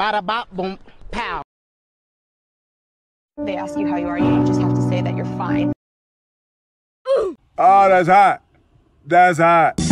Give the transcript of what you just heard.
Bada bop boom pow. They ask you how you are, you just have to say that you're fine. Oh, that's hot. That's hot.